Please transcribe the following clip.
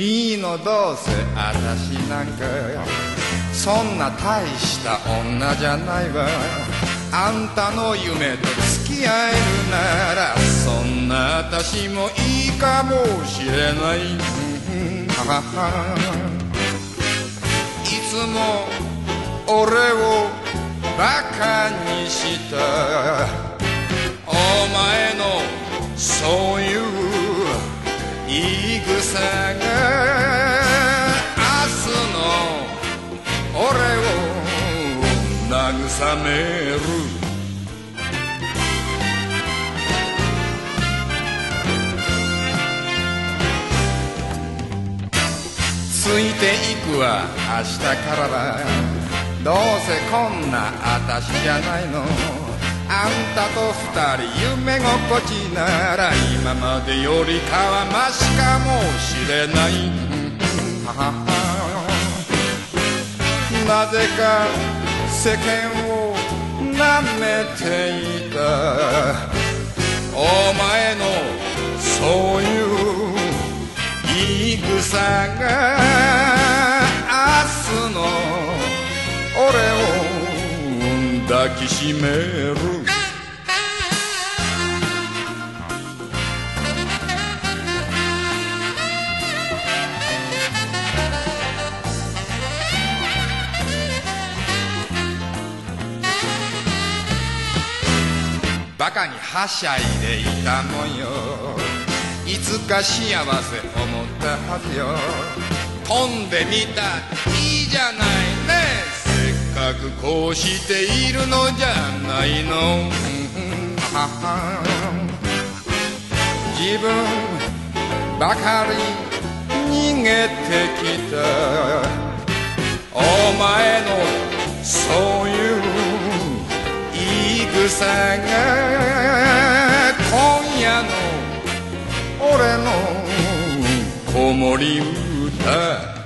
いいのどうせあたしなんかそんな大した女じゃないわ。あんたの夢と付き合えるならそんなあたしもいいかもしれない。いつも俺をバカにしたお前のそういう言い草が明日の俺を慰める。ついていくわ明日からは。どうせこんなあたしじゃないの。あんたと二人夢心地なら今までよりかはマシかもしれない。なぜか世間をなめていたお前のそういう言い草が明日の俺を抱きしめる。バカにはしゃいでいたもんよ。いつか幸せ思ったはずよ。飛んでみたいいじゃないね。せっかくこうしているのじゃないの。自分ばかり逃げてきたお前のそういう言い草が今夜の俺の子守歌。